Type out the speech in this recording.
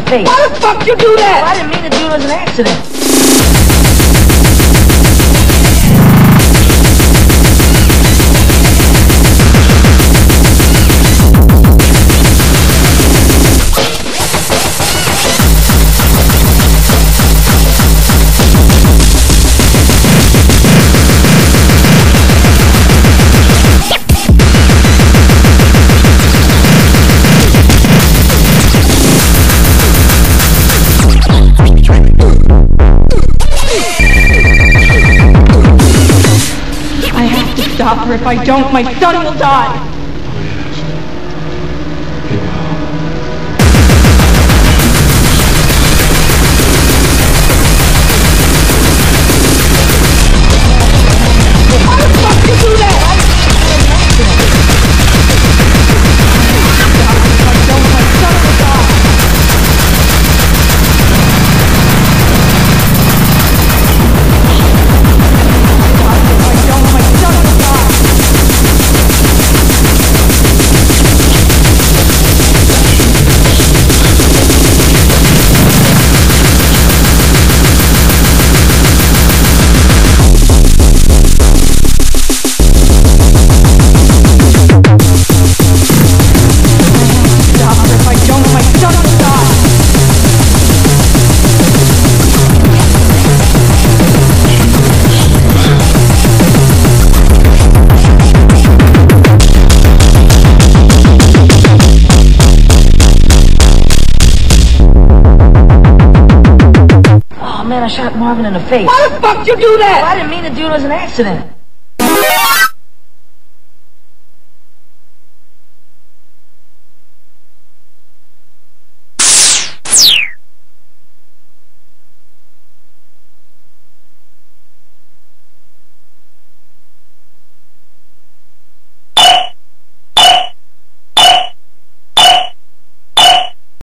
face. Why the fuck you do that? I didn't mean to do it as an accident. Stop her. If I don't, my son will die. Oh, yes. He will. Why the fuck you do that? Stop her. If I don't, my son will die. Man, I shot Marvin in the face. Why the fuck you do that? I didn't mean to do it as an accident.